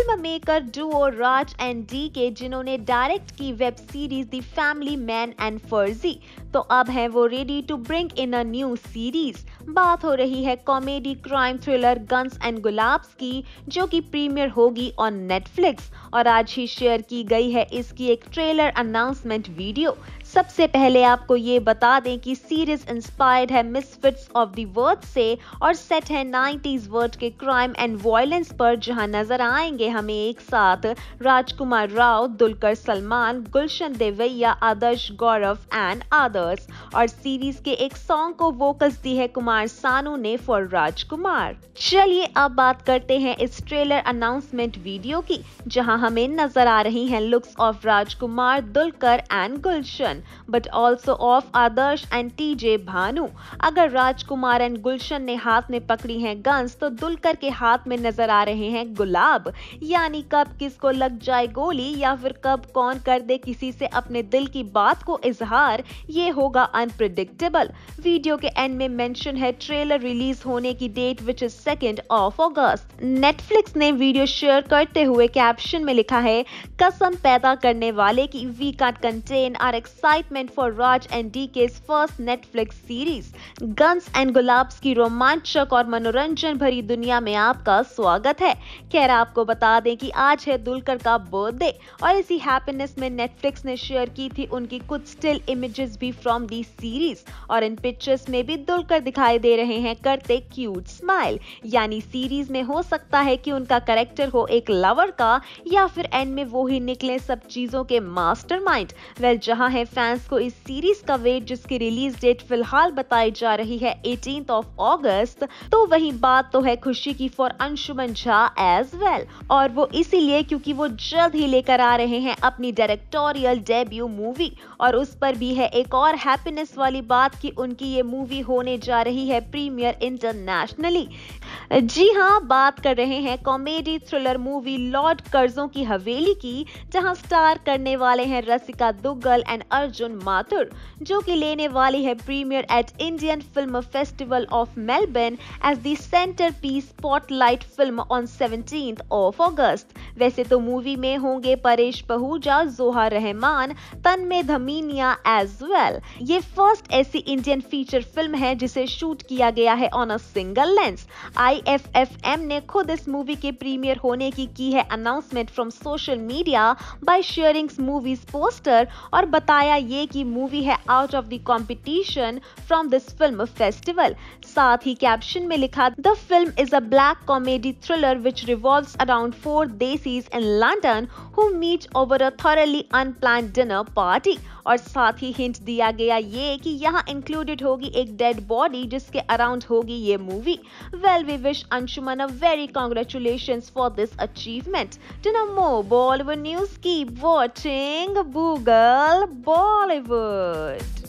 Film maker duo Raj and D K, जिन्होंने direct की web series the family man and Farzi, तो अब है वो ready to bring in a new series. बात हो रही है comedy crime thriller guns and Gulaabs की, जो कि प्रीमियर होगी ऑन नेटफ्लिक्स और आज ही शेयर की गई है इसकी एक ट्रेलर अनाउंसमेंट वीडियो। सबसे पहले आपको ये बता दें कि सीरीज इंस्पायर्ड है मिसफिट्स ऑफ द वर्ल्ड से और सेट है 90s वर्ल्ड के क्राइम एंड वायलेंस पर, जहां नजर आएंगे हमें एक साथ राजकुमार राव, दुलकर सलमान, गुलशन देवैया, आदर्श गौरव एंड अदर्स। और सीरीज के एक सॉन्ग को वोकल्स दी है कुमार सानू ने फॉर राजकुमार। चलिए अब बात करते हैं इस ट्रेलर अनाउंसमेंट वीडियो की, जहां हमें नजर आ रही हैं looks of Rajkummar, Dulquer and Gulshan, but also of Adarsh and TJ Bhanu. अगर राजकुमार एंड गुलशन ने हाथ में पकड़ी हैं गन्स, तो दुलकर के हाथ में नजर आ रहे हैं गुलाब। यानी कब किसको लग जाए गोली या फिर कब कौन कर दे किसी से अपने दिल की बात को इजहार, ये होगा अनप्रिडिक्टेबल। वीडियो के एंड में मेंशन है ट्रेलर रिलीज होने की date, which is 2 August. Netflix ने वीडियो शेयर करते हुए कैप्शन में लिखा है, कसम पैदा करने वाले की, we can't contain our excitement for Raj and D K first Netflix series. Guns and Gulaabs की रोमांचक और मनोरंजन भरी दुनिया में आपका स्वागत है। खैर आपको बता दें कि आज है दुलकर का बर्थडे और इसी हैप्पीनेस में नेटफ्लिक्स ने शेयर की थी उनकी कुछ स्टिल इमेजेस भी फ्रॉम दी सीरीज, और इन पिक्चर्स में भी दुलकर दिखाई दे रहे हैं करते क्यूट स्माइल। यानी सीरीज में हो सकता है कि उनका कैरेक्टर हो एक लवर का, या फिर एंड में वो ही निकले सब चीजों के मास्टरमाइंड। वेल, जहां है फैंस को इस सीरीज का वेट, जिसकी रिलीज डेट फिलहाल बताई जा रही है 18 अगस्त, तो वही बात तो है खुशी की for Anshuman Jha as well, और वो इसीलिए क्योंकि वो जल्द ही लेकर आ रहे हैं अपनी डायरेक्टोरियल डेब्यू मूवी, और उस पर भी है एक और हैप्पीनेस वाली बात कि उनकी ये मूवी होने जा रही है प्रीमियर इंटरनेशनली। जी हाँ, बात कर रहे हैं comedy thriller movie Lord Curzon की हवेली की, जहां स्टार करने वाले हैं रसिका दुग्गल एंड अर्जुन माथुर, जो कि लेने वाली है premiere at Indian film festival of Melbourne as the centre piece spotlight film on 17 August. वैसे तो मूवी में होंगे परेश पहूजा, जोहा रहमान, तन्मय धमीनिया एज वेल। ये फर्स्ट ऐसी इंडियन फीचर फिल्म है जिसे शूट किया गया है on a single lens. IFFM ने खुद इस मूवी के प्रीमियर होने की है announcement from social media by sharing movie's poster, और बताया ये कि मूवी है out of the competition from this film festival. साथ ही कैप्शन में लिखा, the film is a black comedy thriller which revolves around 4 desis in London who meet over a thoroughly unplanned dinner party. और साथ ही हिंट दिया गया ये कि यहाँ इंक्लूडेड होगी एक डेड बॉडी जिसके अराउंड होगी ये movie. Well, we wish Anshuman a very congratulations for this achievement. To know more Bollywood news, keep watching Boogle Bollywood।